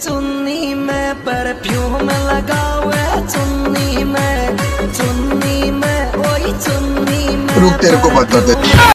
चुन्नी में परफ्यूम लगावे, चुन्नी में, वही चुन्नी में। रुक तेरे को बता दे।